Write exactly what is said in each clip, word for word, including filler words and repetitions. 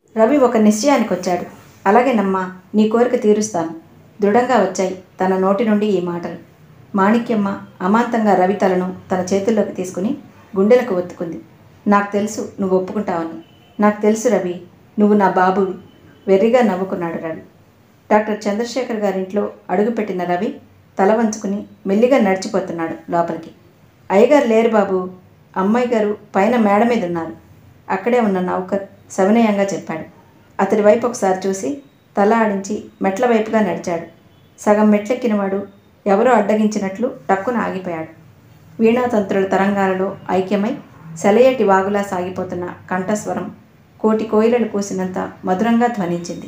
రవి ఒక నిశ్చయానికి వచ్చాడు. అలాగేనమ్మా, నీ కోరిక తీరుస్తాను. దృఢంగా వచ్చాయి తన నోటి నుండి ఈ మాటలు. మాణిక్యమ్మ అమాంతంగా రవి తలను తన చేతుల్లోకి తీసుకుని గుండెలకు ఒత్తుకుంది. నాకు తెలుసు నువ్వు ఒప్పుకుంటావని. నాకు తెలుసు రవి, నువ్వు నా బాబువి. వెర్రిగా నవ్వుకున్నాడు రవి. డాక్టర్ చంద్రశేఖర్ గారింట్లో అడుగుపెట్టిన రవి తల వంచుకుని మెల్లిగా నడిచిపోతున్నాడు లోపలికి. అయ్యగారు లేరు బాబు, అమ్మాయి గారు పైన మేడ మీద ఉన్నారు. అక్కడే ఉన్న నౌకర్ సవినయంగా చెప్పాడు. అతడి వైపు ఒకసారి చూసి తల ఆడించి మెట్ల వైపుగా నడిచాడు. సగం మెట్లెక్కినవాడు ఎవరో అడ్డగించినట్లు టక్కున ఆగిపోయాడు. వీణాతంత్రుల తరంగాలలో ఐక్యమై సెలయేటి వాగులా సాగిపోతున్న కంఠస్వరం కోటి కోయిలలు కూసినంత మధురంగా ధ్వనించింది.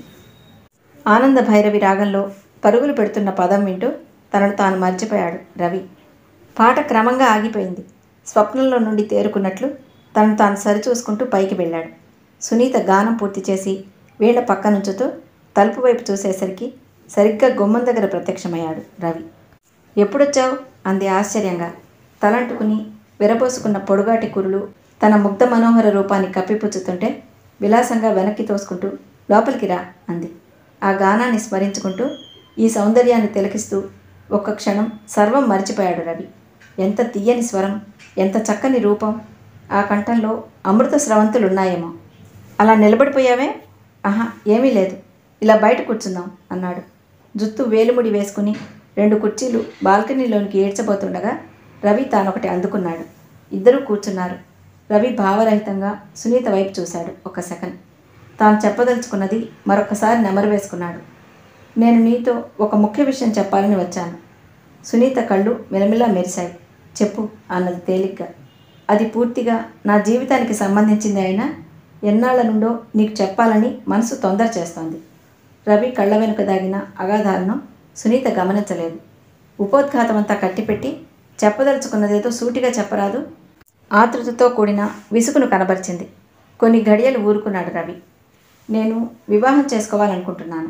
ఆనంద భైరవి రాగంలో పరుగులు పెడుతున్న పదం వింటూ తనను తాను మర్చిపోయాడు రవి. పాట క్రమంగా ఆగిపోయింది. స్వప్నంలో నుండి తేరుకున్నట్లు తనను తాను సరిచూసుకుంటూ పైకి వెళ్ళాడు. సునీత గానం పూర్తి చేసి వీణ పక్కనుంచుతూ తలుపు వైపు చూసేసరికి సరిగ్గా గుమ్మం దగ్గర ప్రత్యక్షమయ్యాడు రవి. ఎప్పుడొచ్చావు అంది ఆశ్చర్యంగా. తలంటుకుని విరబోసుకున్న పొడుగాటి కురులు తన ముగ్ధ మనోహర రూపాన్ని కప్పిపుచ్చుతుంటే విలాసంగా వెనక్కి తోసుకుంటూ లోపలికి రా అంది. ఆ గానాన్ని స్మరించుకుంటూ ఈ సౌందర్యాన్ని తిలకిస్తూ ఒక్క క్షణం సర్వం మరిచిపోయాడు రవి. ఎంత తీయని స్వరం, ఎంత చక్కని రూపం! ఆ కంఠంలో అమృత స్రవంతులున్నాయేమో. అలా నిలబడిపోయావే? ఆహా, ఏమీ లేదు, ఇలా బయట కూర్చుందాం అన్నాడు. జుత్తు వేలుముడి వేసుకుని రెండు కుర్చీలు బాల్కనీలోనికి ఏడ్చబోతుండగా రవి తానొకటి అందుకున్నాడు. ఇద్దరూ కూర్చున్నారు. రవి భావరహితంగా సునీత వైపు చూశాడు. ఒక సెకండ్ తాను చెప్పదలుచుకున్నది మరొకసారి నెమరు వేసుకున్నాడు. నేను నీతో ఒక ముఖ్య విషయం చెప్పాలని వచ్చాను. సునీత కళ్ళు మిలమిలా మెరిశాయి. చెప్పు అన్నది తేలిగ్గా. అది పూర్తిగా నా జీవితానికి సంబంధించింది అయినా ఎన్నాళ్ల నుండో నీకు చెప్పాలని మనసు తొందర చేస్తోంది. రవి కళ్ళ వెనుక దాగిన అగాధాలను సునీత గమనించలేదు. ఉపోద్ఘాతమంతా కట్టిపెట్టి చెప్పదలుచుకున్నదేదో సూటిగా చెప్పరాదు? ఆతృతతో కూడిన విసుగును కనబరిచింది. కొన్ని గడియలు ఊరుకున్నాడు రవి. నేను వివాహం చేసుకోవాలనుకుంటున్నాను.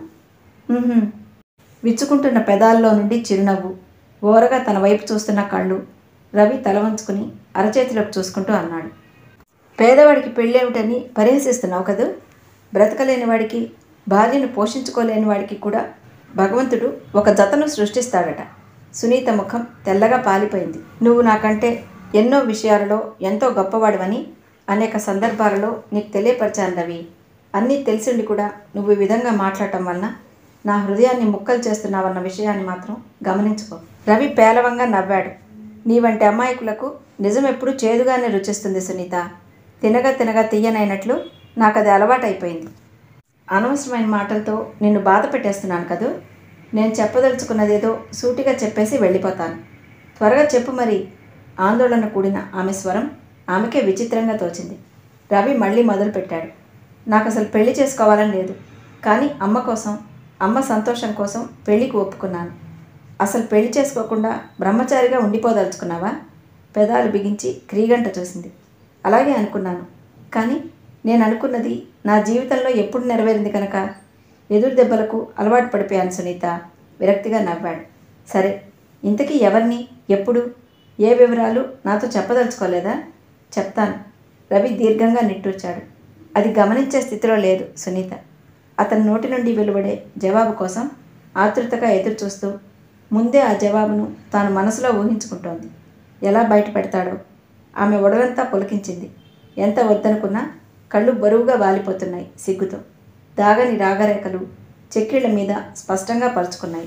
విచ్చుకుంటున్న పెదాల్లో నుండి చిరునవ్వు, ఓరగా తన వైపు చూస్తున్న కళ్ళు. రవి తల వంచుకుని అరచేతిలోకి చూసుకుంటూ అన్నాడు. పేదవాడికి పెళ్ళేమిటని పరిహసిస్తున్నావు కదూ? బ్రతకలేని వాడికి, భార్యను పోషించుకోలేని వాడికి కూడా భగవంతుడు ఒక జతను సృష్టిస్తాడట. సునీత ముఖం తెల్లగా పాలిపోయింది. నువ్వు నాకంటే ఎన్నో విషయాలలో ఎంతో గొప్పవాడివని అనేక సందర్భాలలో నీకు తెలియపరిచాను రవి. అన్నీ తెలిసిండి కూడా నువ్వు ఈ విధంగా మాట్లాడటం వలన నా హృదయాన్ని ముక్కలు చేస్తున్నావన్న విషయాన్ని మాత్రం గమనించుకో. రవి పేలవంగా నవ్వాడు. నీ వంటి అమాయకులకు నిజం ఎప్పుడు చేదుగానే రుచిస్తుంది సునీత. తినగా తినగా తీయనైనట్లు నాకు అది అలవాటైపోయింది. అనవసరమైన మాటలతో నిన్ను బాధ పెట్టేస్తున్నాను కదూ. నేను చెప్పదలుచుకున్నదేదో సూటిగా చెప్పేసి వెళ్ళిపోతాను. త్వరగా చెప్పు మరి. ఆందోళన కూడిన ఆమె స్వరం ఆమెకే విచిత్రంగా తోచింది. రవి మళ్ళీ మొదలుపెట్టాడు. నాకు అసలు పెళ్లి చేసుకోవాలని లేదు, కానీ అమ్మ కోసం, అమ్మ సంతోషం కోసం పెళ్లికి ఒప్పుకున్నాను. అసలు పెళ్లి చేసుకోకుండా బ్రహ్మచారిగా ఉండిపోదలుచుకున్నావా? పెదాలు బిగించి క్రీగంట చూసింది. అలాగే అనుకున్నాను, కానీ నేను అనుకున్నది నా జీవితంలో ఎప్పుడు నెరవేరింది కనుక ఎదురు దెబ్బలకు అలవాటు పడిపోయాను సునీత. విరక్తిగా నవ్వాడు. సరే, ఇంతకీ ఎవరిని, ఎప్పుడు, ఏ వివరాలు నాతో చెప్పదలుచుకోలేదా? చెప్తాను. రవి దీర్ఘంగా నిట్టూర్చాడు. అది గమనించే స్థితిలో లేదు సునీత. అతని నోటి నుండి వెలువడే జవాబు కోసం ఆతృతగా ఎదురు చూస్తూ ముందే ఆ జవాబును తాను మనసులో ఊహించుకుంటోంది. ఎలా బయట పెడతాడో. ఆమె ఒడలంతా పొలికించింది. ఎంత వద్దనుకున్నా కళ్ళు బరువుగా వాలిపోతున్నాయి సిగ్గుతో. దాగని రాగరేఖలు చెక్కిళ్ల మీద స్పష్టంగా పరుచుకున్నాయి.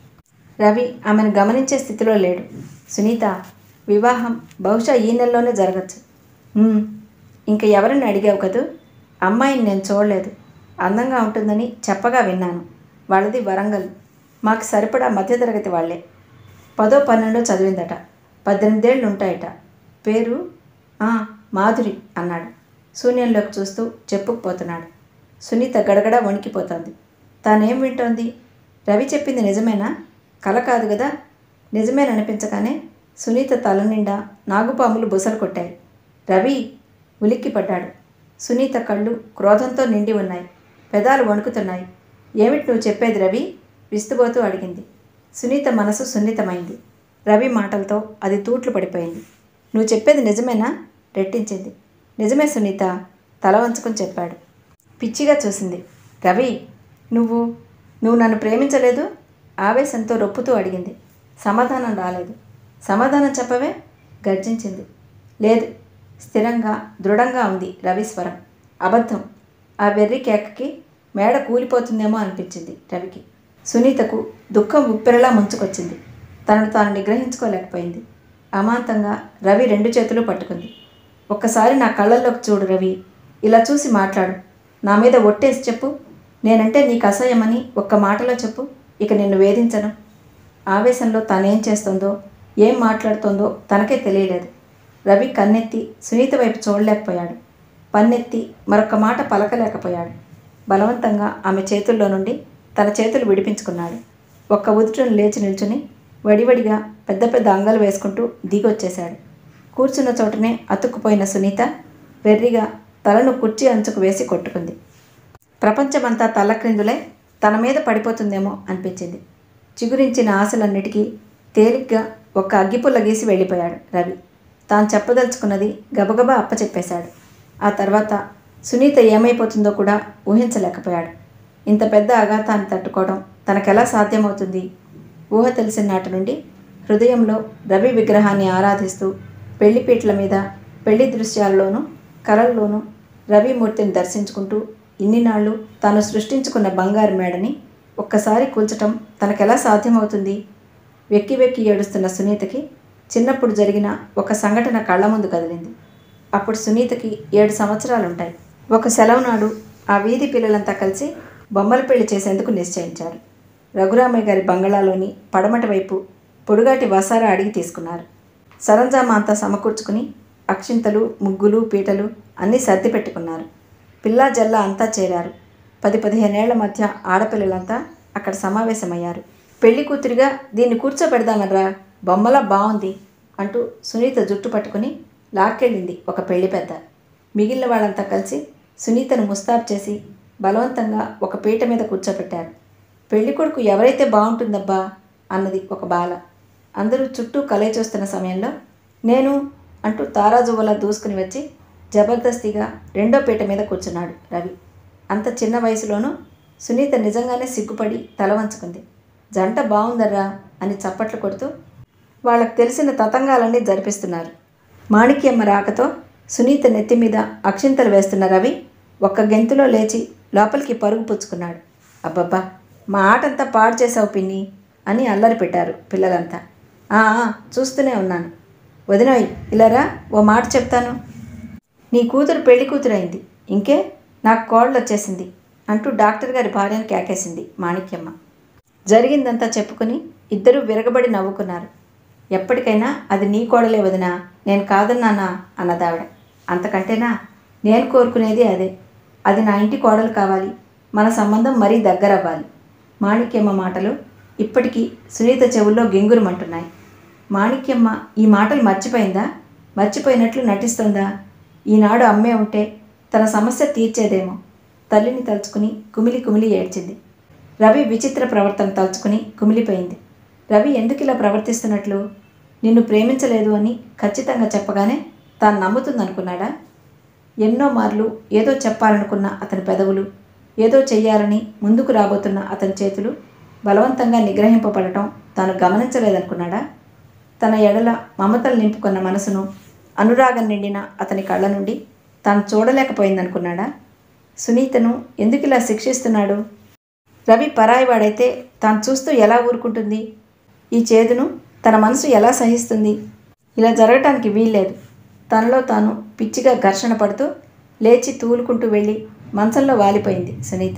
రవి ఆమెను గమనించే స్థితిలో లేడు. సునీత, వివాహం బహుశా ఈ నెలలోనే జరగచ్చు. ఇంక ఎవరిని అడిగావు కదూ? అమ్మాయిని నేను చూడలేదు. అందంగా ఉంటుందని చెప్పగా విన్నాను. వాళ్ళది వరంగల్. మాకు సరిపడా మధ్యతరగతి వాళ్లే. పదో పన్నెండో చదివిందట. పద్దెనిమిదేళ్ళు ఉంటాయట. పేరు మాధురి అన్నాడు శూన్యంలోకి చూస్తూ చెప్పుకుపోతున్నాడు. సునీత గడగడ వణికిపోతోంది. తానేం వింటోంది? రవి చెప్పింది నిజమేనా? కల కాదు కదా? నిజమేననిపించగానే సునీత తల నిండా నాగుపాములు బుసలు కొట్టాయి. రవి ఉలిక్కిపడ్డాడు. సునీత కళ్ళు క్రోధంతో నిండి ఉన్నాయి. పెదాలు వణుకుతున్నాయి. ఏమిటి నువ్వు చెప్పేది రవి? విస్తుపోతూ అడిగింది. సునీత మనసు సున్నితమైంది. రవి మాటలతో అది తూట్లు పడిపోయింది. నువ్వు చెప్పేది నిజమేనా? రెట్టించింది. నిజమే సునీత, తల వంచుకొని చెప్పాడు. పిచ్చిగా చూసింది. రవి, నువ్వు నువ్వు నన్ను ప్రేమించలేదు? ఆవేశంతో రొప్పుతూ అడిగింది. సమాధానం రాలేదు. సమాధానం చెప్పవే, గర్జించింది. లేదు, స్థిరంగా దృఢంగా ఉంది రవి స్వరం. అబద్ధం. ఆ వెర్రి కేకకి మేడ కూలిపోతుందేమో అనిపించింది రవికి. సునీతకు దుఃఖం ఉప్పెరలా ముంచుకొచ్చింది. తనను తాను నిగ్రహించుకోలేకపోయింది. అమాంతంగా రవి రెండు చేతులు పట్టుకుంది. ఒక్కసారి నా కళ్ళల్లోకి చూడు రవి, ఇలా చూసి మాట్లాడు. నా మీద ఒట్టేసి చెప్పు, నేనంటే నీకు అసహ్యమని ఒక్క మాటలో చెప్పు. ఇక నిన్ను వేధించను. ఆవేశంలో తానేం చేస్తుందో, ఏం మాట్లాడుతోందో తనకే తెలియలేదు. రవి కన్నెత్తి సునీత వైపు చూడలేకపోయాడు. పన్నెత్తి మరొక మాట పలకలేకపోయాడు. బలవంతంగా ఆమె చేతుల్లో నుండి తన చేతులు విడిపించుకున్నాడు. ఒక్క ఉదుటును లేచి నిల్చుని వడివడిగా పెద్ద పెద్ద అంగలు వేసుకుంటూ దిగొచ్చేశాడు. కూర్చున్న చోటనే అతుక్కుపోయిన సునీత వెర్రిగా తలను కుర్చీ అంచుకు వేసి కొట్టుకుంది. ప్రపంచమంతా తల్లక్రిందులై తన మీద పడిపోతుందేమో అనిపించింది. చిగురించిన ఆశలన్నిటికీ తేలిగ్గా ఒక్క అగ్గిపుల్ల గీసి వెళ్ళిపోయాడు రవి. తాను చెప్పదలుచుకున్నది గబగబా అప్పచెప్పేశాడు. ఆ తర్వాత సునీత ఏమైపోతుందో కూడా ఊహించలేకపోయాడు. ఇంత పెద్ద ఆఘాతాన్ని తట్టుకోవడం తనకెలా సాధ్యమవుతుంది? ఊహ తెలిసిన నాటి నుండి హృదయంలో రవి విగ్రహాన్ని ఆరాధిస్తూ పెళ్లిపీటల మీద, పెళ్లి దృశ్యాల్లోనూ కలల్లోనూ రవిమూర్తిని దర్శించుకుంటూ ఇన్ని నాళ్ళు తాను సృష్టించుకున్న బంగారు మేడని ఒక్కసారి కూల్చటం తనకెలా సాధ్యమవుతుంది? వెక్కి వెక్కి ఏడుస్తున్న సునీతకి చిన్నప్పుడు జరిగిన ఒక సంఘటన కళ్ళ ముందు కదిలింది. అప్పుడు సునీతకి ఏడు సంవత్సరాలుంటాయి. ఒక సెలవు నాడు ఆ వీధి పిల్లలంతా కలిసి బొమ్మల పెళ్లి చేసేందుకు నిశ్చయించారు. రఘురామయ్య గారి బంగళాలోని పడమటి వైపు పొడుగాటి వసారా అడిగి తీసుకున్నారు. సరంజామా అంతా సమకూర్చుకుని అక్షింతలు, ముగ్గులు, పీటలు అన్నీ సర్ది పెట్టుకున్నారు. పిల్లా జల్లా అంతా చేరారు. పది పదిహేనేళ్ల మధ్య ఆడపిల్లలంతా అక్కడ సమావేశమయ్యారు. పెళ్లి కూతురిగా దీన్ని కూర్చోబెడదామర్రా, బొమ్మలా బాగుంది అంటూ సునీత జుట్టు పట్టుకుని లాక్కెళ్ళింది ఒక పెళ్లి పెద్ద. మిగిలిన వాళ్ళంతా కలిసి సునీతను ముస్తాబు చేసి బలవంతంగా ఒక పీట మీద కూర్చోబెట్టారు. పెళ్లి కొడుకు ఎవరైతే బాగుంటుందబ్బా అన్నది ఒక బాల. అందరూ చుట్టూ కలే చూస్తున్న సమయంలో నేను అంటూ తారాజువ్వలా దూసుకుని వచ్చి జబర్దస్తిగా రెండో పీట మీద కూర్చున్నాడు రవి. అంత చిన్న వయసులోనూ సునీత నిజంగానే సిగ్గుపడి తల వంచుకుంది. జంట బాగుందర్రా అని చప్పట్లు కొడుతూ వాళ్ళకు తెలిసిన తతంగాలన్నీ జరిపిస్తున్నారు. మాణిక్యమ్మ రాకతో సునీత నెత్తి మీద అక్షింతలు వేస్తున్న రవి ఒక్క గెంతులో లేచి లోపలికి పరుగు పుచ్చుకున్నాడు. అబ్బబ్బా, మా ఆటంతా పాడు చేసావు పిన్ని అని అల్లరి పెట్టారు పిల్లలంతా. ఆ చూస్తూనే ఉన్నాను. వదినోయ్, ఇలారా, ఓ మాట చెప్తాను. నీ కూతురు పెళ్లి కూతురైంది, ఇంకే నాకు కోడలు వచ్చేసింది అంటూ డాక్టర్ గారి భార్యను కేకేసింది మాణిక్యమ్మ. జరిగిందంతా చెప్పుకుని ఇద్దరూ విరగబడి నవ్వుకున్నారు. ఎప్పటికైనా అది నీ కోడలే వదినా, నేను కాదన్నానా అన్నదావిడ. అంతకంటేనా, నేను కోరుకునేది అదే. అది నా ఇంటి కోడలు కావాలి, మన సంబంధం మరీ దగ్గరవ్వాలి. మాణిక్యమ్మ మాటలు ఇప్పటికీ సునీత చెవుల్లో గింగురుమంటున్నాయి. మాణిక్యమ్మ ఈ మాటలు మర్చిపోయిందా? మర్చిపోయినట్లు నటిస్తోందా? ఈనాడు అమ్మే ఉంటే తన సమస్య తీర్చేదేమో. తల్లిని తలుచుకుని కుమిలి కుమిలి ఏడ్చింది. రవి విచిత్ర ప్రవర్తన తలుచుకుని కుమిలిపోయింది. రవి ఎందుకు ఇలా ప్రవర్తిస్తున్నట్లు? నిన్ను ప్రేమించలేదు అని ఖచ్చితంగా చెప్పగానే తాను నమ్ముతుందనుకున్నాడా? ఎన్నో మార్లు ఏదో చెప్పాలనుకున్న అతని పెదవులు, ఏదో చెయ్యాలని ముందుకు రాబోతున్న అతని చేతులు బలవంతంగా నిగ్రహింపబడటం తాను గమనించలేదనుకున్నాడా? తన ఎడల మమతలు నింపుకున్న మనసును, అనురాగం నిండిన అతని కళ్ళ నుండి తాను చూడలేకపోయిందనుకున్నాడా? సునీతను ఎందుకు ఇలా శిక్షిస్తున్నాడు? రవి పరాయివాడైతే తాను చూస్తూ ఎలా ఊరుకుంటుంది? ఈ చేదును తన మనసు ఎలా సహిస్తుంది? ఇలా జరగటానికి వీల్లేదు. తనలో తాను పిచ్చిగా ఘర్షణ పడుతూ లేచి తూలుకుంటూ వెళ్ళి మంచంలో వాలిపోయింది సునీత.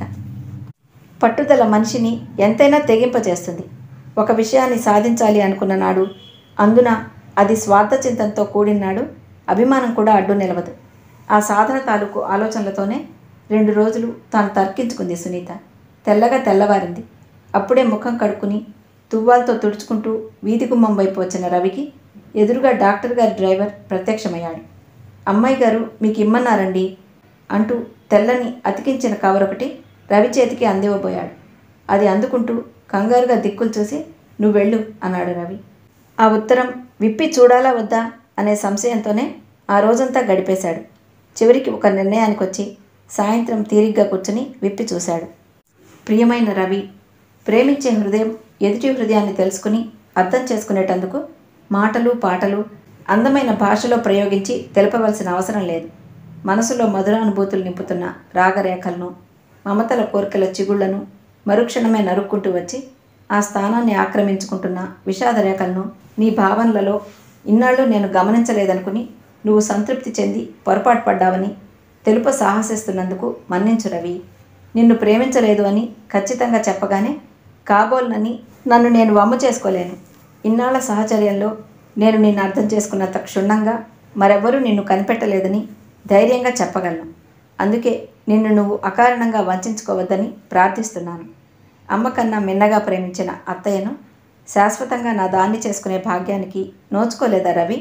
పట్టుదల మనిషిని ఎంతైనా తెగింపచేస్తుంది. ఒక విషయాన్ని సాధించాలి అనుకున్న నాడు, అందున అది స్వార్థచింతంతో కూడినాడు, అభిమానం కూడా అడ్డు నిలవదు. ఆ సాధన తాలూకు ఆలోచనలతోనే రెండు రోజులు తాను తర్కించుకుంది సునీత. తెల్లగా తెల్లవారింది. అప్పుడే ముఖం కడుక్కుని తువ్వాలతో తుడుచుకుంటూ వీధి గుమ్మం వైపు వచ్చిన రవికి ఎదురుగా డాక్టర్ గారి డ్రైవర్ ప్రత్యక్షమయ్యాడు. అమ్మాయి గారు మీకు ఇమ్మన్నారండి అంటూ తెల్లని అతికించిన కవర్ ఒకటి రవి చేతికి అందివ్వబోయాడు. అది అందుకుంటూ కంగారుగా దిక్కులు చూసి నువ్వు వెళ్ళు అన్నాడు రవి. ఆ ఉత్తరం విప్పి చూడాలా వద్దా అనే సంశయంతోనే ఆ రోజంతా గడిపేశాడు. చివరికి ఒక నిర్ణయానికి వచ్చి సాయంత్రం తీరిగ్గా కూర్చుని విప్పి చూశాడు. ప్రియమైన రవి, ప్రేమించే హృదయం ఎదుటి హృదయాన్ని తెలుసుకుని అర్థం చేసుకునేటందుకు మాటలు పాటలు అందమైన భాషలో ప్రయోగించి తెలపవలసిన అవసరం లేదు. మనసులో మధురానుభూతులు నింపుతున్న రాగరేఖలను, మమతల కోరికల చిగుళ్లను మరుక్షణమే నరుక్కుంటూ వచ్చి ఆ స్థానాన్ని ఆక్రమించుకుంటున్న విషాద రేఖలను నీ భావనలలో ఇన్నాళ్ళు నేను గమనించలేదనుకుని నువ్వు సంతృప్తి చెంది పొరపాటు పడ్డావని తెలుప సాహసిస్తున్నందుకు మన్నించు రవి. నిన్ను ప్రేమించలేదు అని ఖచ్చితంగా చెప్పగానే కాబోలునని నన్ను నేను వమ్ము చేసుకోలేను. ఇన్నాళ్ల సహచర్యంలో నేను నిన్ను అర్థం చేసుకున్నంత క్షుణ్ణంగా మరెవ్వరూ నిన్ను కనిపెట్టలేదని ధైర్యంగా చెప్పగలను. అందుకే నిన్ను నువ్వు అకారణంగా వంచుకోవద్దని ప్రార్థిస్తున్నాను. అమ్మ కన్నా మిన్నగా ప్రేమించిన అత్తయ్యను శాశ్వతంగా నా దాన్ని చేసుకునే భాగ్యానికి నోచుకోలేదా రవి?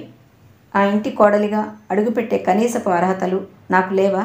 ఆ ఇంటి కోడలిగా అడుగుపెట్టే కనీసపు అర్హతలు నాకు లేవా?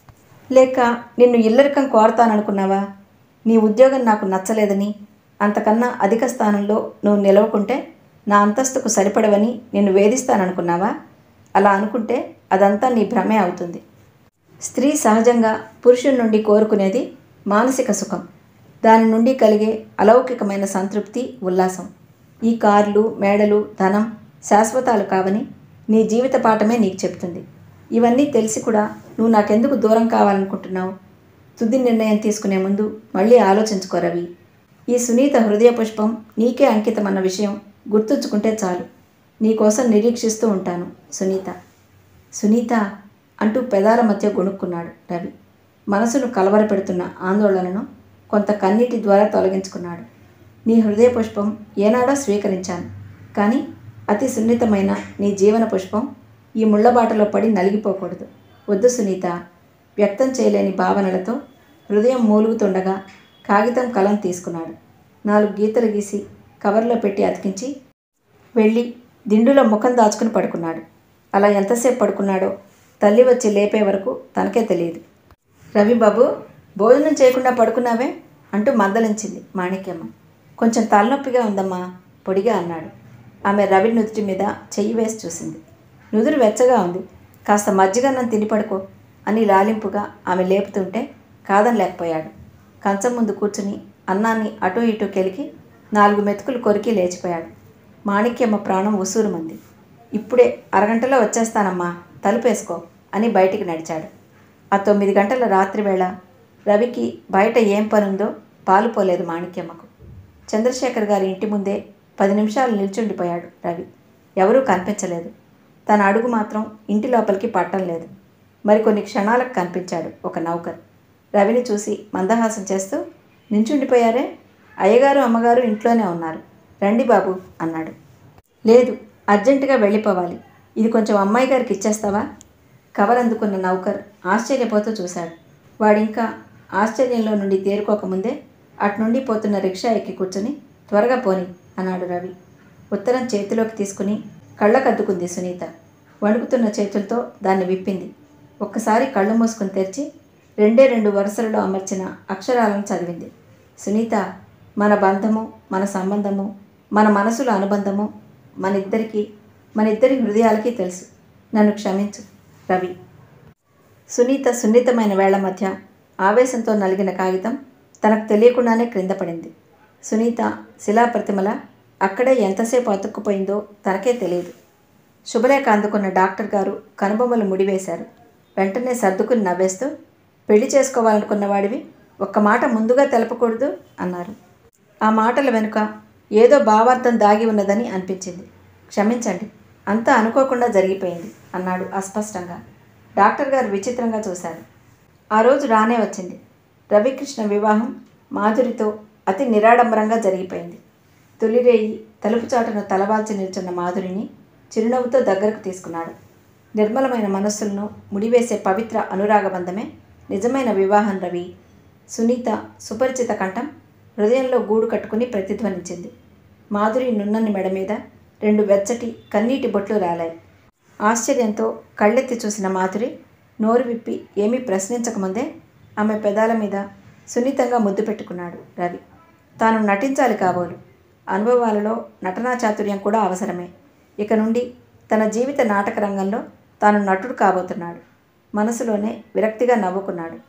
లేక నిన్ను ఇల్లరికం కోరతాననుకున్నావా? నీ ఉద్యోగం నాకు నచ్చలేదని, అంతకన్నా అధిక స్థానంలో నువ్వు నిలవకుంటే నా అంతస్తుకు సరిపడవని నిన్ను వేధిస్తాననుకున్నావా? అలా అనుకుంటే అదంతా నీ భ్రమే అవుతుంది. స్త్రీ సహజంగా పురుషుడి నుండి కోరుకునేది మానసిక సుఖం. దాని నుండి కలిగే అలౌకికమైన సంతృప్తి, ఉల్లాసం. ఈ కార్లు, మేడలు, ధనం శాశ్వతాలు కావని నీ జీవిత పాఠమే నీకు చెప్తుంది. ఇవన్నీ తెలిసి కూడా నువ్వు నాకెందుకు దూరం కావాలనుకుంటున్నావు? తుది నిర్ణయం తీసుకునే ముందు మళ్ళీ ఆలోచించుకో రవి. ఈ సునీత హృదయ పుష్పం నీకే అంకితమన్న విషయం గుర్తుంచుకుంటే చాలు. నీకోసం నిరీక్షిస్తూ ఉంటాను సునీత. సునీత అంటూ పెదాల మధ్య గొణుక్కున్నాడు రవి. మనసును కలవరపెడుతున్న ఆందోళనను కొంత కన్నీటి ద్వారా తొలగించుకున్నాడు. నీ హృదయ పుష్పం ఏనాడో స్వీకరించాను, కానీ అతి సున్నితమైన నీ జీవన పుష్పం ఈ ముళ్ళబాటలో పడి నలిగిపోకూడదు. వద్దు సునీత. వ్యక్తం చేయలేని భావనలతో హృదయం మూలుగుతుండగా కాగితం కలం తీసుకున్నాడు. నాలుగు గీతలు గీసి కవర్లో పెట్టి అతికించి వెళ్ళి దిండులో ముఖం దాచుకుని పడుకున్నాడు. అలా ఎంతసేపు పడుకున్నాడో తల్లి వచ్చి లేపే వరకు తనకే తెలియదు. రవి బాబు, భోజనం చేయకుండా పడుకున్నావే అంటూ మందలించింది మాణిక్యమ్మ. కొంచెం తలనొప్పిగా ఉందమ్మా పొడిగా అన్నాడు. ఆమె రవి నుదుటి మీద చెయ్యి వేసి చూసింది. నుదురు వెచ్చగా ఉంది, కాస్త మజ్జిగన్నం తిని పడుకో అని లాలింపుగా ఆమె లేపుతుంటే కాదనలేకపోయాడు. కంచం ముందు కూర్చుని అన్నాన్ని అటూ ఇటూ కెలికి నాలుగు మెతుకులు కొరికి లేచిపోయాడు. మాణిక్యమ్మ ప్రాణం ఉసూరుమంది. ఇప్పుడే అరగంటలో వచ్చేస్తానమ్మా, తలుపేసుకో అని బయటికి నడిచాడు. ఆ తొమ్మిది గంటల రాత్రి వేళ రవికి బయట ఏం పనుందో పాలుపోలేదు మాణిక్యమ్మకు. చంద్రశేఖర్ గారి ఇంటి ముందే పది నిమిషాలు నిల్చుండిపోయాడు రవి. ఎవరూ కనిపించలేదు. తన అడుగు మాత్రం ఇంటి లోపలికి పట్టం లేదు. మరికొన్ని క్షణాలకు కనిపించాడు ఒక నౌకర్. రవిని చూసి మందహాసం చేస్తూ, నించుండిపోయారే, అయ్యగారు అమ్మగారు ఇంట్లోనే ఉన్నారు, రండి బాబు అన్నాడు. లేదు, అర్జెంటుగా వెళ్ళిపోవాలి, ఇది కొంచెం అమ్మాయి గారికి ఇచ్చేస్తావా? కవర్ అందుకున్న నౌకర్ ఆశ్చర్యపోతూ చూశాడు. వాడింకా ఆశ్చర్యంలో నుండి తేరుకోకముందే అటునుండి పోతున్న రిక్షా ఎక్కి కూర్చొని త్వరగా పోని అన్నాడు రవి. ఉత్తరం చేతిలోకి తీసుకుని కళ్ళకద్దుకుంది సునీత. వణుకుతున్న చేతులతో దాన్ని విప్పింది. ఒక్కసారి కళ్ళు మూసుకుని తెరిచి రెండే రెండు వరుసలలో అమర్చిన అక్షరాలను చదివింది. సునీత, మన బంధము, మన సంబంధము, మన మనసుల అనుబంధము మనిద్దరికీ, మనిద్దరి హృదయాలకి తెలుసు. నన్ను క్షమించు రవి. సునీత సున్నితమైన వేళ్ల మధ్య ఆవేశంతో నలిగిన కాగితం తనకు తెలియకుండానే క్రింద పడింది. సునీత శిలాప్రతిమల అక్కడే ఎంతసేపు అతుక్కుపోయిందో తనకే తెలియదు. శుభలేఖ అందుకున్న డాక్టర్ గారు కనుబొమ్మలు ముడివేశారు. వెంటనే సర్దుకుని నవ్వేస్తూ, పెళ్లి చేసుకోవాలనుకున్న వాడివి ఒక్క మాట ముందుగా తెలపకూడదు అన్నారు. ఆ మాటల వెనుక ఏదో భావార్థం దాగి ఉన్నదని అనిపించింది. క్షమించండి, అంతా అనుకోకుండా జరిగిపోయింది అన్నాడు అస్పష్టంగా. డాక్టర్ గారు విచిత్రంగా చూశారు. ఆ రోజు రానే వచ్చింది. రవికృష్ణ వివాహం మాధురితో అతి నిరాడంబరంగా జరిగిపోయింది. తొలిరేయి తలుపు చాటున తలవాల్చి నిల్చున్న మాధురిని చిరునవ్వుతో దగ్గరకు తీసుకున్నాడు. నిర్మలమైన మనస్సులను ముడివేసే పవిత్ర అనురాగబంధమే నిజమైన వివాహం రవి. సునీత సుపరిచిత కంఠం హృదయంలో గూడు కట్టుకుని ప్రతిధ్వనించింది. మాధురి నున్నని మెడ మీద రెండు వెచ్చటి కన్నీటి బొట్లు రాలాయి. ఆశ్చర్యంతో కళ్ళెత్తి చూసిన మాధురి నోరు విప్పి ఏమీ ప్రశ్నించకముందే ఆమె పెదాల మీద సున్నితంగా ముద్దు పెట్టుకున్నాడు రవి. తాను నటించాలి కాబోలు. అనుభవాలలో నటనా చాతుర్యం కూడా అవసరమే. ఇక నుండి తన జీవిత నాటక రంగంలో తాను నటుడు కాబోతున్నాడు. మనసులోనే విరక్తిగా నవ్వుకున్నాడు.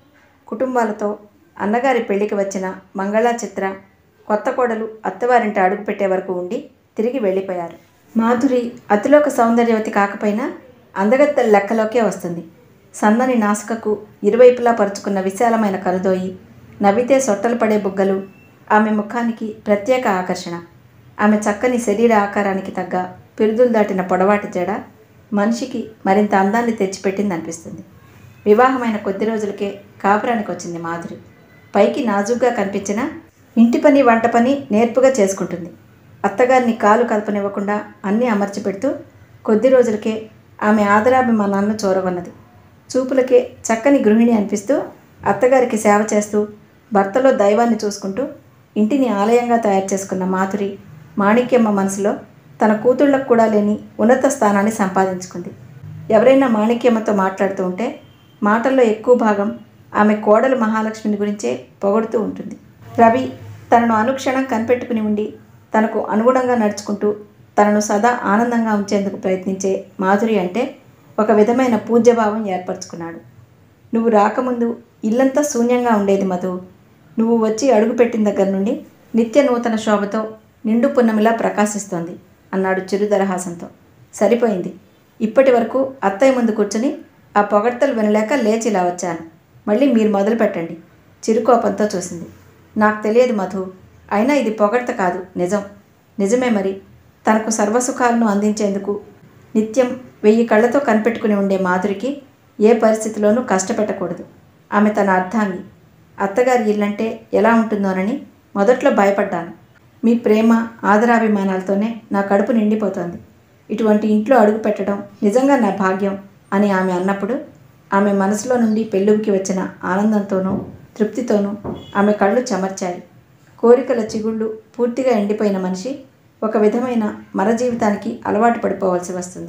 కుటుంబాలతో అన్నగారి పెళ్లికి వచ్చిన మంగళ, చిత్ర కొత్త కోడలు అత్తవారింట అడుగుపెట్టే వరకు ఉండి తిరిగి వెళ్ళిపోయారు. మాధురి అతిలోక సౌందర్యవతి కాకపోయినా అందగత్తెల లెక్కలోకే వస్తుంది. సన్నని నాసికకు ఇరువైపులా పరుచుకున్న విశాలమైన కనుదోయి, నవ్వితే సొట్టలు పడే బుగ్గలు ఆమె ముఖానికి ప్రత్యేక ఆకర్షణ. ఆమె చక్కని శరీర ఆకారానికి తగ్గ పిరుదులు దాటిన పొడవాటి జడ మనిషికి మరింత అందాన్ని తెచ్చిపెట్టిందనిపిస్తుంది. వివాహమైన కొద్ది రోజులకే కాపురానికి వచ్చింది మాధురి. పైకి నాజూగ్గా కనిపించినా ఇంటి పని వంట పని నేర్పుగా చేసుకుంటుంది. అత్తగారిని కాలు కలపనివ్వకుండా అన్నీ అమర్చి పెడుతూ కొద్ది రోజులకే ఆమె ఆదరాభిమానాలను చూరగొన్నది. చూపులకే చక్కని గృహిణి అనిపిస్తూ అత్తగారికి సేవ చేస్తూ భర్తలో దైవాన్ని చూసుకుంటూ ఇంటిని ఆలయంగా తయారు చేసుకున్న మాధురి మాణిక్యమ్మ మనసులో తన కూతుళ్లకు కూడా లేని ఉన్నత స్థానాన్ని సంపాదించుకుంది. ఎవరైనా మాణిక్యమ్మతో మాట్లాడుతూ ఉంటే మాటల్లో ఎక్కువ భాగం ఆమె కోడలు మహాలక్ష్మిని గురించే పొగడుతూ ఉంటుంది. రవి తనను అనుక్షణం కనిపెట్టుకుని ఉండి తనకు అనుగుణంగా నడుచుకుంటూ తనను సదా ఆనందంగా ఉంచేందుకు ప్రయత్నించే మాధురి అంటే ఒక విధమైన పూజ్యభావం ఏర్పరచుకున్నాడు. నువ్వు రాకముందు ఇల్లంతా శూన్యంగా ఉండేది మధు. నువ్వు వచ్చి అడుగుపెట్టిన దగ్గర నుండి నిత్య నూతన శోభతో నిండు పున్నమిలా ప్రకాశిస్తోంది అన్నాడు చిరుదరహాసంతో. సరిపోయింది. ఇప్పటి వరకు అత్తయ్య ముందు కూర్చుని ఆ పొగడ్తలు వినలేక లేచి ఇలా వచ్చాను. మళ్ళీ మీరు మొదలు పెట్టండి చిరుకోపంతో చూసింది. నాకు తెలియదు మధు, అయినా ఇది పొగడ్త కాదు, నిజం. నిజమే మరి. తనకు సర్వసుఖాలను అందించేందుకు నిత్యం వెయ్యి కళ్ళతో కనిపెట్టుకుని ఉండే మాధురికి ఏ పరిస్థితిలోనూ కష్టపెట్టకూడదు. ఆమె తన అర్థాంగి. అత్తగారి ఇల్లంటే ఎలా ఉంటుందోనని మొదట్లో భయపడ్డాను. మీ ప్రేమ ఆదరాభిమానాలతోనే నా కడుపు నిండిపోతోంది. ఇటువంటి ఇంట్లో అడుగు పెట్టడం నిజంగా నా భాగ్యం అని ఆమె అన్నప్పుడు ఆమె మనసులో నుండి పెళ్ళుకి వచ్చిన ఆనందంతోనూ తృప్తితోనూ ఆమె కళ్ళు చెమర్చాయి. కోరికల చిగుళ్ళు పూర్తిగా ఎండిపోయిన మనిషి ఒక విధమైన మర జీవితానికి అలవాటు పడిపోవాల్సి వస్తుంది.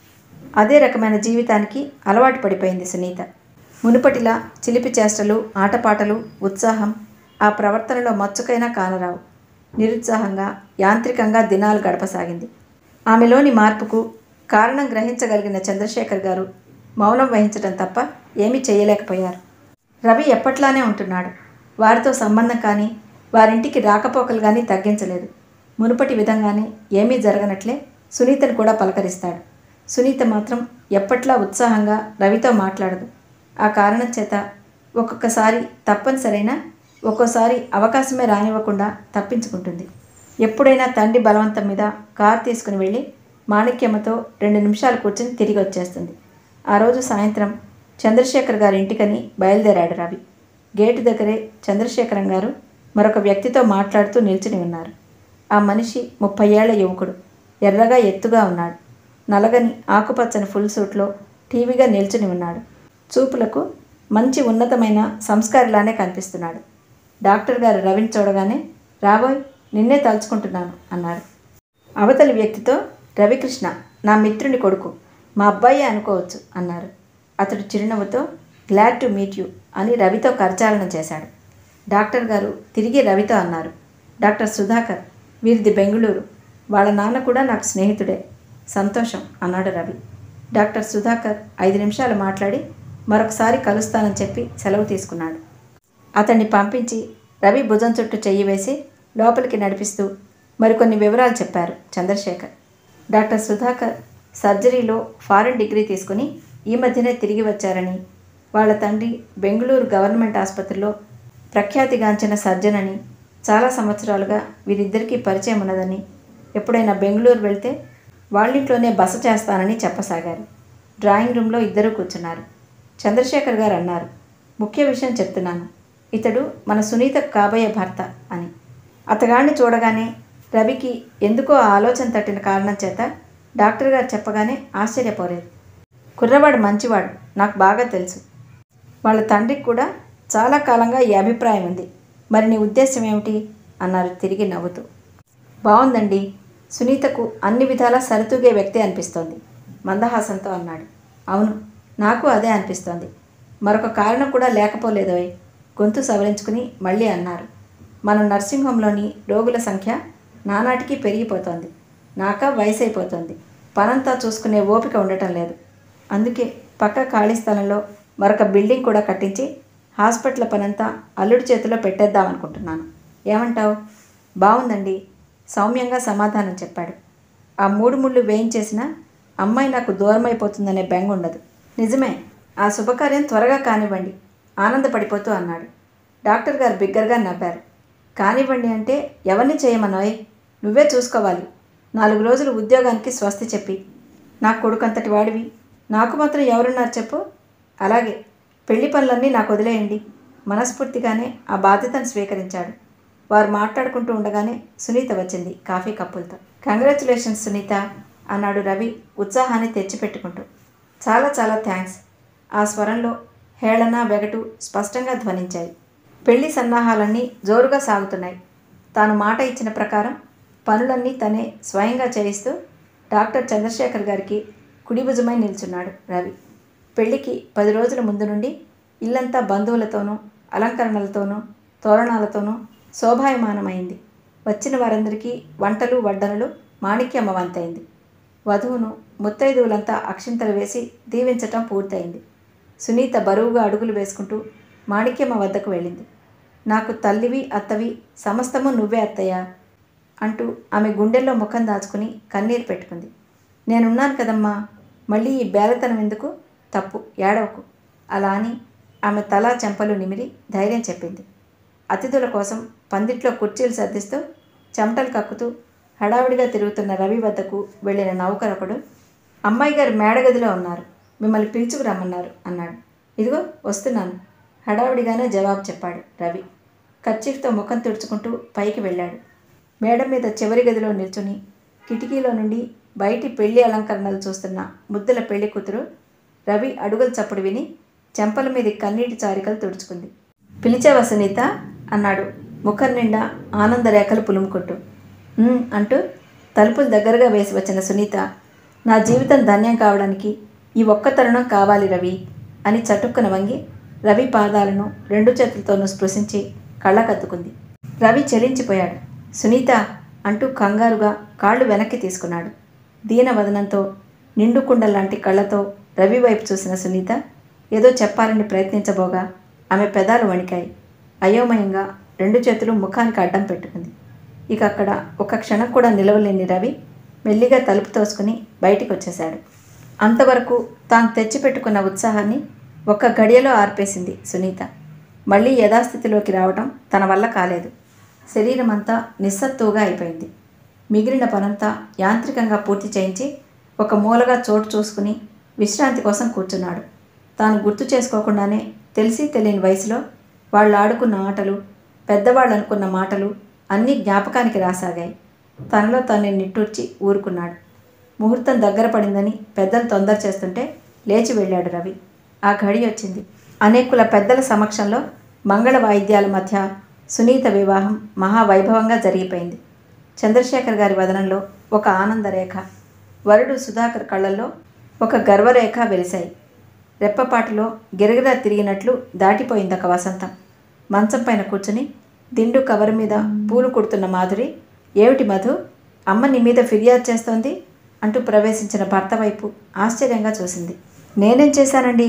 అదే రకమైన జీవితానికి అలవాటు పడిపోయింది సునీత. మునుపటిలా చిలిపి చేష్టలు, ఆటపాటలు, ఉత్సాహం ఆ ప్రవర్తనలో మచ్చుకైనా కానరావు. నిరుత్సాహంగా, యాంత్రికంగా దినాలు గడపసాగింది. ఆమెలోని మార్పుకు కారణం గ్రహించగలిగిన చంద్రశేఖర్ గారు మౌనం వహించడం తప్ప ఏమీ చేయలేకపోయారు. రవి ఎప్పట్లానే ఉంటున్నాడు. వారితో సంబంధం కానీ వారింటికి రాకపోకలు కానీ తగ్గించలేదు. మునుపటి విధంగానే ఏమీ జరగనట్లే సునీతను కూడా పలకరిస్తాడు. సునీత మాత్రం ఎప్పట్లా ఉత్సాహంగా రవితో మాట్లాడదు. ఆ కారణం చేత ఒక్కొక్కసారి తప్పనిసరైనా ఒక్కోసారి అవకాశమే రానివ్వకుండా తప్పించుకుంటుంది. ఎప్పుడైనా తండ్రి బలవంతం మీద కారు తీసుకుని వెళ్ళి మాణిక్యమ్మతో రెండు నిమిషాలు కూర్చొని తిరిగి వచ్చేస్తుంది. ఆ రోజు సాయంత్రం చంద్రశేఖర్ గారి ఇంటికని బయలుదేరాడు రవి. గేటు దగ్గరే చంద్రశేఖరం గారు మరొక వ్యక్తితో మాట్లాడుతూ నిల్చుని ఉన్నారు. ఆ మనిషి ముప్పై ఏళ్ల యువకుడు. ఎర్రగా ఎత్తుగా ఉన్నాడు. నలగని ఆకుపచ్చని ఫుల్ సూట్లో టీవీగా నిల్చుని ఉన్నాడు. చూపులకు మంచి ఉన్నతమైన సంస్కారిలానే కనిపిస్తున్నాడు. డాక్టర్ గారు రవిని చూడగానే రాబోయ్, నిన్నే తలుచుకుంటున్నాను అన్నాడు. అవతలి వ్యక్తితో రవికృష్ణ, నా మిత్రుని కొడుకు, మా అబ్బాయి అనుకోవచ్చు అన్నారు. అతడు చిరునవ్వుతో గ్లాడ్ టు మీట్ యూ అని రవితో కరచాలనం చేశాడు. డాక్టర్ గారు తిరిగి రవితో అన్నారు, డాక్టర్ సుధాకర్, వీరిది బెంగుళూరు. వాళ్ళ నాన్న కూడా నాకు స్నేహితుడే. సంతోషం అన్నాడు రవి. డాక్టర్ సుధాకర్ ఐదు నిమిషాలు మాట్లాడి మరొకసారి కలుస్తానని చెప్పి సెలవు తీసుకున్నాడు. అతన్ని పంపించి రవి భుజం చుట్టూ చెయ్యి వేసి లోపలికి నడిపిస్తూ మరికొన్ని వివరాలు చెప్పారు చంద్రశేఖర్. డాక్టర్ సుధాకర్ సర్జరీలో ఫారెన్ డిగ్రీ తీసుకుని ఈ మధ్యనే తిరిగి వచ్చారని, వాళ్ళ తండ్రి బెంగళూరు గవర్నమెంట్ ఆసుపత్రిలో ప్రఖ్యాతిగాంచిన సర్జన్ అని, చాలా సంవత్సరాలుగా వీరిద్దరికీ పరిచయం ఉన్నదని, ఎప్పుడైనా బెంగళూరు వెళ్తే వాళ్ళింట్లోనే బస చేస్తానని చెప్పసాగారు. డ్రాయింగ్ రూమ్లో ఇద్దరూ కూర్చున్నారు. చంద్రశేఖర్ గారు అన్నారు, ముఖ్య విషయం చెప్తున్నాను. ఇతడు మన సునీతకు కాబోయే భర్త అని. అతగాడిని చూడగానే రవికి ఎందుకో ఆ ఆలోచన తట్టిన కారణం చేత డాక్టర్ గారు చెప్పగానే ఆశ్చర్యపోలేదు. కుర్రవాడు మంచివాడు, నాకు బాగా తెలుసు. వాళ్ళ తండ్రికి కూడా చాలా కాలంగా ఈ అభిప్రాయం ఉంది. మరి నీ ఉద్దేశం ఏమిటి అన్నారు తిరిగి నవ్వుతూ. బాగుందండి, సునీతకు అన్ని విధాలా సరితూగే వ్యక్తి అనిపిస్తోంది మందహాసంతో అన్నాడు. అవును, నాకు అదే అనిపిస్తోంది. మరొక కారణం కూడా లేకపోలేదోయ్ గొంతు సవరించుకుని మళ్ళీ అన్నారు. మన నర్సింగ్ హోంలోని రోగుల సంఖ్య నానాటికి పెరిగిపోతోంది. నాక వయసు అయిపోతుంది. పనంతా చూసుకునే ఓపిక ఉండటం లేదు. అందుకే పక్క ఖాళీ స్థలంలో మరొక బిల్డింగ్ కూడా కట్టించి హాస్పిటల్ పనంతా అల్లుడి చేతిలో పెట్టేద్దామనుకుంటున్నాను. ఏమంటావు? బాగుందండి, సౌమ్యంగా సమాధానం చెప్పాడు. ఆ మూడు ముళ్ళు వేయించేసినా అమ్మాయి నాకు దూరమైపోతుందనే బెంగ ఉండదు. నిజమే, ఆ శుభకార్యం త్వరగా కానివ్వండి ఆనందపడిపోతూ అన్నాడు. డాక్టర్ గారు బిగ్గరగా నవ్వారు. కానివ్వండి అంటే ఎవరిని చేయమనోయ్? నువ్వే చూసుకోవాలి. నాలుగు రోజులు ఉద్యోగానికి స్వస్తి చెప్పి. నా కొడుకంతటి వాడివి, నాకు మాత్రం ఎవరున్నారు చెప్పు? అలాగే, పెళ్లి పనులన్నీ నాకు వదిలేయండి. మనస్ఫూర్తిగానే ఆ బాధ్యతను స్వీకరించాడు. వారు మాట్లాడుకుంటూ ఉండగానే సునీత వచ్చింది కాఫీ కప్పులతో. కంగ్రాచులేషన్స్ సునీత అన్నాడు రవి ఉత్సాహాన్ని తెచ్చిపెట్టుకుంటూ. చాలా చాలా థ్యాంక్స్. ఆ స్వరంలో హేళన వెగటు స్పష్టంగా ధ్వనించాయి. పెళ్లి సన్నాహాలన్నీ జోరుగా సాగుతున్నాయి. తాను మాట ఇచ్చిన ప్రకారం పనులన్నీ తనే స్వయంగా చేయిస్తూ డాక్టర్ చంద్రశేఖర్ గారికి కుడిభుజమై నిల్చున్నాడు రవి. పెళ్లికి పది రోజుల ముందు నుండి ఇల్లంతా బంధువులతోనూ అలంకరణలతోనూ తోరణాలతోనూ శోభాయమానమైంది. వచ్చిన వారందరికీ వంటలు వడ్డనలు మాణిక్యమ్మ వంతైంది. వధువును ముత్తైదువులంతా అక్షింతలు వేసి దీవించటం పూర్తయింది. సునీత బరువుగా అడుగులు వేసుకుంటూ మాణిక్యమ్మ వద్దకు వెళ్ళింది. నాకు తల్లివి అత్తవి సమస్తము నువ్వే అత్తయ్యా అంటూ ఆమె గుండెల్లో ముఖం దాచుకుని కన్నీరు పెట్టుకుంది. నేనున్నాను కదమ్మా, మళ్ళీ ఈ బేలతనం ఎందుకు? తప్పు, ఏడవకు అలా అని ఆమె తలా చెంపలు నిమిరి ధైర్యం చెప్పింది. అతిథుల కోసం పందిట్లో కుర్చీలు సర్దిస్తూ చెమటలు కక్కుతూ హడావిడిగా తిరుగుతున్న రవి వద్దకు వెళ్ళిన నౌకరొకడు, అమ్మాయి గారు మేడగదిలో ఉన్నారు, మిమ్మల్ని పిలుచుకురమ్మన్నారు అన్నాడు. ఇదిగో వస్తున్నాను హడావిడిగానే జవాబు చెప్పాడు రవి. కర్చీఫ్తో ముఖం తుడుచుకుంటూ పైకి వెళ్ళాడు. మేడ మీద చివరి గదిలో నిల్చుని కిటికీలో నుండి బయటి పెళ్లి అలంకరణలు చూస్తున్న ముద్దుల పెళ్లి కూతురు రవి అడుగుల చప్పుడు విని చెంపల మీద కన్నీటి చారికలు తుడుచుకుంది. పిలిచావా సునీత అన్నాడు ముఖం నిండా ఆనందరేఖలు పులుముకుంటూ. అంటూ తలుపులు దగ్గరగా వేసి వచ్చిన సునీత, నా జీవితం ధన్యం కావడానికి ఈ ఒక్క తరుణం కావాలి రవి అని చటుక్కున వంగి రవి పాదాలను రెండు చేతులతోనూ స్పృశించి కళ్ళకద్దుకుంది. రవి చలించిపోయాడు. సునీత అంటూ కంగారుగా కాళ్ళు వెనక్కి తీసుకున్నాడు. దీనవదనంతో నిండు కుండలాంటి కళ్ళతో రవి వైపు చూసిన సునీత ఏదో చెప్పాలని ప్రయత్నించబోగా ఆమె పెదాలు వణికాయి. అయోమయంగా రెండు చేతులు ముఖానికి అడ్డం పెట్టుకుంది. ఇక అక్కడ ఒక క్షణం కూడా నిలవలేని రవి మెల్లిగా తలుపు తోసుకుని బయటికి వచ్చేశాడు. అంతవరకు తాను తెచ్చిపెట్టుకున్న ఉత్సాహాన్ని ఒక్క గడియలో ఆర్పేసింది సునీత. మళ్ళీ యథాస్థితిలోకి రావడం తన వల్ల కాలేదు. శరీరం అంతా నిస్సత్తువుగా అయిపోయింది. మిగిలిన పనంతా యాంత్రికంగా పూర్తి చేయించి ఒక మూలగా చోటు చూసుకుని విశ్రాంతి కోసం కూర్చున్నాడు. తాను గుర్తు చేసుకోకుండానే తెలిసి తెలియని వయసులో వాళ్ళు ఆడుకున్న ఆటలు, పెద్దవాళ్ళు అనుకున్న మాటలు అన్నీ జ్ఞాపకానికి రాసాగాయి. తనలో తాను నిట్టూర్చి ఊరుకున్నాడు. ముహూర్తం దగ్గర పడిందని పెద్దలు తొందర చేస్తుంటే లేచి వెళ్ళాడు రవి. ఆ ఘడి వచ్చింది. అనేకుల పెద్దల సమక్షంలో మంగళ వాయిద్యాల మధ్య సునీత వివాహం మహావైభవంగా జరిగిపోయింది. చంద్రశేఖర్ గారి వదనంలో ఒక ఆనందరేఖ, వరుడు సుధాకర్ కళ్ళల్లో ఒక గర్వరేఖ వెలిశాయి. రెప్పపాటులో గిరగిరా తిరిగినట్లు దాటిపోయిందొక వసంతం. మంచం పైన కూర్చుని దిండు కవర్ మీద పూలు కుడుతున్న మాధురి, ఏమిటి మధు, అమ్మ నీ మీద ఫిర్యాదు చేస్తోంది అంటూ ప్రవేశించిన భర్త వైపు ఆశ్చర్యంగా చూసింది. నేనేం చేశానండి?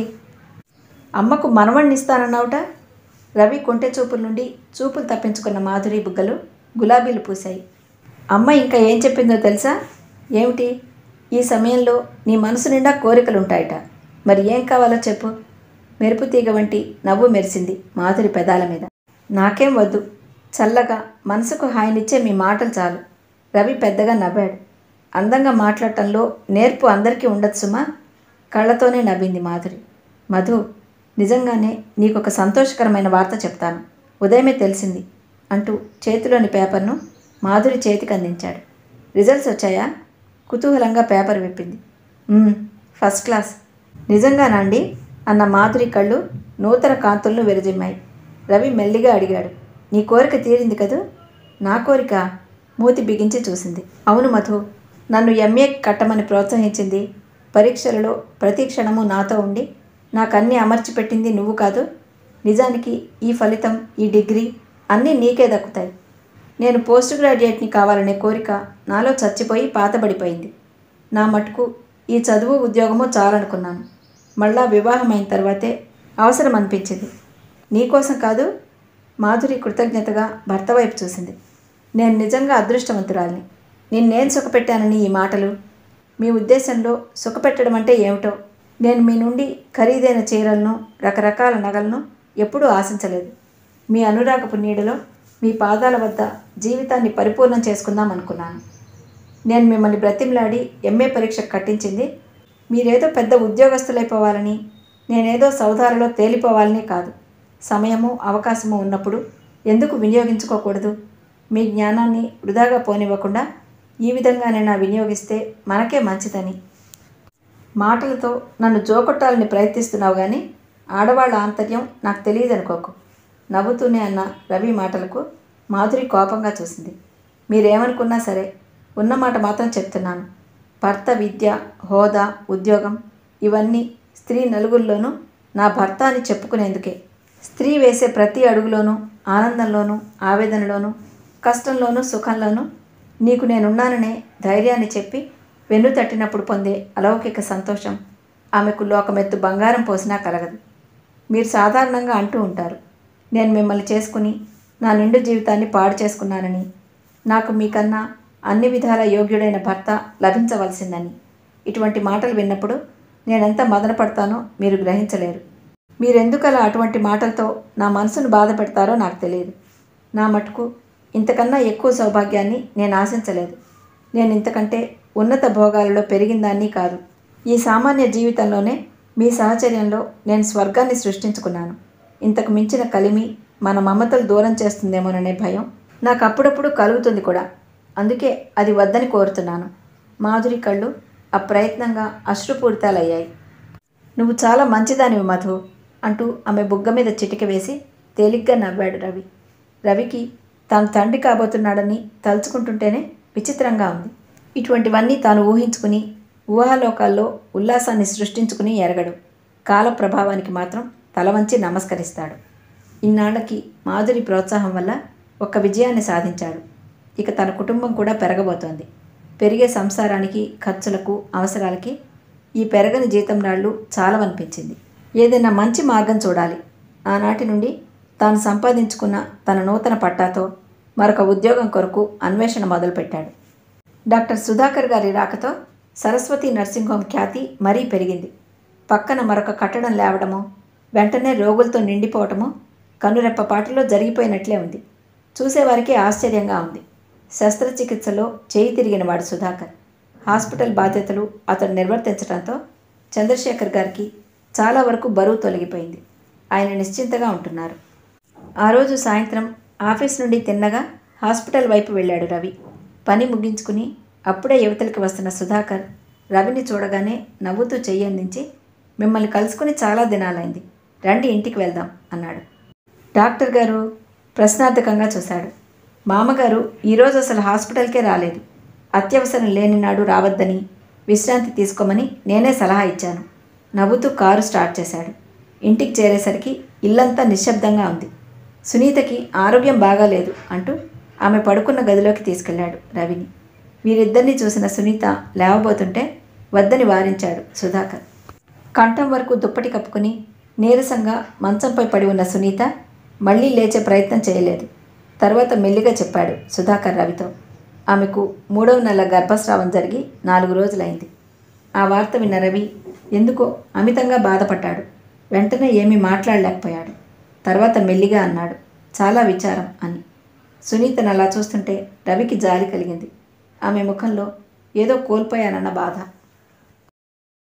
అమ్మకు మనవణ్ణిస్తానన్నావుట. రవి కొంటె చూపుల నుండి చూపులు తప్పించుకున్న మాధురి బుగ్గలు గులాబీలు పూశాయి. అమ్మ ఇంకా ఏం చెప్పిందో తెలుసా? ఏమిటి? ఈ సమయంలో నీ మనసు నిండా కోరికలుంటాయట. మరి ఏం కావాలో చెప్పు. మెరుపు తీగ వంటి నవ్వు మెరిసింది మాధురి పెదాల మీద. నాకేం వద్దు, చల్లగా మనసుకు హాయినిచ్చే మీ మాటలు చాలు. రవి పెద్దగా నవ్వాడు. అందంగా మాట్లాడటంలో నేర్పు అందరికీ ఉండదు సుమా. కళ్ళతోనే నవ్వింది మాధురి. మధు, నిజంగానే నీకొక సంతోషకరమైన వార్త చెప్తాను. ఉదయమే తెలిసింది అంటూ చేతిలోని పేపర్ను మాధురి చేతికి అందించాడు. రిజల్ట్స్ వచ్చాయా? కుతూహలంగా పేపర్ విప్పింది. First class. నిజంగానా అండి అన్న మాధురి కళ్ళు నూతన కాంతులను విరజిమ్మాయి. రవి మెల్లిగా అడిగాడు, నీ కోరిక తీరింది కదూ? నా కోరిక? మూతి బిగించి చూసింది. అవును మధు, నన్ను ఎంఏ కట్టమని ప్రోత్సహించింది, పరీక్షలలో ప్రతి క్షణము నాతో ఉండి నాకన్నీ అమర్చిపెట్టింది నువ్వు కాదు. నిజానికి ఈ ఫలితం, ఈ డిగ్రీ అన్నీ నీకే దక్కుతాయి. నేను పోస్ట్ గ్రాడ్యుయేట్ని కావాలనే కోరిక నాలో చచ్చిపోయి పాతబడిపోయింది. నా మటుకు ఈ చదువు ఉద్యోగము చాలనుకున్నాను. మళ్ళా వివాహం అయిన తర్వాతే అవసరం అనిపించింది. నీకోసం కాదు. మాధురి కృతజ్ఞతగా భర్త వైపు చూసింది. నేను నిజంగా అదృష్టవంతురాలిని. నిన్నేం సుఖపెట్టానని ఈ మాటలు? మీ ఉద్దేశంలో సుఖపెట్టడం అంటే ఏమిటో? నేను మీ నుండి ఖరీదైన చీరలను, రకరకాల నగలను ఎప్పుడూ ఆశించలేదు. మీ అనురాగపు నీడలో మీ పాదాల వద్ద జీవితాన్ని పరిపూర్ణం చేసుకుందాం అనుకున్నాను. నేను మిమ్మల్ని బ్రతిమలాడి ఎంఏ పరీక్షకు కట్టించింది మీరేదో పెద్ద ఉద్యోగస్తులైపోవాలని, నేనేదో సౌదాలలో తేలిపోవాలని కాదు. సమయము అవకాశము ఉన్నప్పుడు ఎందుకు వినియోగించుకోకూడదు? మీ జ్ఞానాన్ని వృధాగా పోనివ్వకుండా ఈ విధంగానైనా వినియోగిస్తే మనకే మంచిదని. మాటలతో నన్ను జోకొట్టాలని ప్రయత్నిస్తున్నావు కానీ ఆడవాళ్ళ ఆంతర్యం నాకు తెలియదనుకోకు. నవ్వుతూనే అన్న రవి మాటలకు మాధురి కోపంగా చూసింది. మీరేమనుకున్నా సరే ఉన్నమాట మాత్రం చెప్తున్నాను. భర్త విద్య, హోదా, ఉద్యోగం ఇవన్నీ స్త్రీ నలుగురిలోనూ నా భర్త అని చెప్పుకునేందుకే. స్త్రీ వేసే ప్రతి అడుగులోనూ ఆనందంలోనూ ఆవేదనలోనూ కష్టంలోనూ సుఖంలోనూ నీకు నేనున్నాననే ధైర్యాన్ని చెప్పి వెన్ను తట్టినప్పుడు పొందే అలౌకిక సంతోషం ఆమెకు లోకమెత్తు బంగారం పోసినా కలగదు. మీరు సాధారణంగా అంటూ ఉంటారు, నేను మిమ్మల్ని చేసుకుని నా నిండు జీవితాన్ని పాడు చేసుకున్నానని, నాకు మీకన్నా అన్ని విధాల యోగ్యుడైన భర్త లభించవలసిందని. ఇటువంటి మాటలు విన్నప్పుడు నేనెంత మదనపడతానో మీరు గ్రహించలేరు. మీరెందుకలా అటువంటి మాటలతో నా మనసును బాధ పెడతారో నాకు తెలియదు. నా మటుకు ఇంతకన్నా ఎక్కువ సౌభాగ్యాన్ని నేను ఆశించలేదు. నేను ఇంతకంటే ఉన్నత భోగాలలో పెరిగిందాన్ని కాదు. ఈ సామాన్య జీవితంలోనే మీ సహచర్యంలో నేను స్వర్గాన్ని సృష్టించుకున్నాను. ఇంతకు మించిన కలిమి మన మమతలు దూరం చేస్తుందేమోననే భయం నాకు అప్పుడప్పుడు కలుగుతుంది కూడా. అందుకే అది వద్దని కోరుతున్నాను. మాధురి కళ్ళు అప్రయత్నంగా అశ్రుపూరితాలయ్యాయి. నువ్వు చాలా మంచిదానివి మధు అంటూ ఆమె బుగ్గ మీద చిటిక వేసి తేలిగ్గా నవ్వాడు రవి. రవికి తాను తండ్రి కాబోతున్నాడని తలుచుకుంటుంటేనే విచిత్రంగా ఉంది. ఇటువంటివన్నీ తాను ఊహించుకుని ఊహాలోకాల్లో ఉల్లాసాన్ని సృష్టించుకుని ఎరగడు. కాల ప్రభావానికి మాత్రం తల వంచి నమస్కరిస్తాడు. ఇన్నాళ్లకి మాధురి ప్రోత్సాహం వల్ల ఒక్క విజయాన్ని సాధించాడు. ఇక తన కుటుంబం కూడా పెరగబోతోంది. పెరిగే సంసారానికి, ఖర్చులకు, అవసరాలకి ఈ పెరగని జీతం నాళ్ళు చాలవనిపించింది. ఏదైనా మంచి మార్గం చూడాలి. ఆనాటి నుండి తాను సంపాదించుకున్న తన నూతన పట్టాతో మరొక ఉద్యోగం కొరకు అన్వేషణ మొదలుపెట్టాడు. డాక్టర్ సుధాకర్ గారి రాకతో సరస్వతి నర్సింగ్ హోమ్ ఖ్యాతి మరీ పెరిగింది. పక్కన మరొక కట్టడం లేవడమో, వెంటనే రోగులతో నిండిపోవటమో కనురెప్పపాటులో జరిగిపోయినట్లే ఉంది. చూసేవారికి ఆశ్చర్యంగా ఉంది. శస్త్రచికిత్సలో చేయి తిరిగినవాడు సుధాకర్. హాస్పిటల్ బాధ్యతలు అతడు నిర్వర్తించడంతో చంద్రశేఖర్ గారికి చాలా వరకు బరువు తొలగిపోయింది. ఆయన నిశ్చింతగా ఉంటున్నారు. ఆ రోజు సాయంత్రం ఆఫీస్ నుండి తిన్నగా హాస్పిటల్ వైపు వెళ్ళాడు రవి. పని ముగించుకుని అప్పుడే యువతలకి వస్తున్న సుధాకర్ రవిని చూడగానే నవ్వుతూ చెయ్యందించి, మిమ్మల్ని కలుసుకుని చాలా దినాలైంది, రండి ఇంటికి వెళ్దాం అన్నాడు. డాక్టర్ గారు ప్రశ్నార్థకంగా చూశాడు. మామగారు ఈరోజు అసలు హాస్పిటల్కే రాలేదు. అత్యవసరం లేని నాడు రావద్దని, విశ్రాంతి తీసుకోమని నేనే సలహా ఇచ్చాను. నవ్వుతూ కారు స్టార్ట్ చేశాడు. ఇంటికి చేరేసరికి ఇల్లంతా నిశ్శబ్దంగా ఉంది. సునీతకి ఆరోగ్యం బాగాలేదు అంటూ ఆమె పడుకున్న గదిలోకి తీసుకెళ్లాడు రవిని. వీరిద్దరినీ చూసిన సునీత లేవబోతుంటే వద్దని వారించాడు సుధాకర్. కంఠం వరకు దుప్పటి కప్పుకుని నీరసంగా మంచంపై పడి ఉన్న సునీత మళ్ళీ లేచే ప్రయత్నం చేయలేదు. తర్వాత మెల్లిగా చెప్పాడు సుధాకర్ రవితో, ఆమెకు మూడవ నెల గర్భస్రావం జరిగి నాలుగు రోజులైంది. ఆ వార్త విన్న రవి ఎందుకో అమితంగా బాధపడ్డాడు. వెంటనే ఏమీ మాట్లాడలేకపోయాడు. తర్వాత మెల్లిగా అన్నాడు, చాలా విచారం అని. సునీతను అలా చూస్తుంటే రవికి జాలి కలిగింది. ఆమె ముఖంలో ఏదో కోల్పోయానన్న బాధ.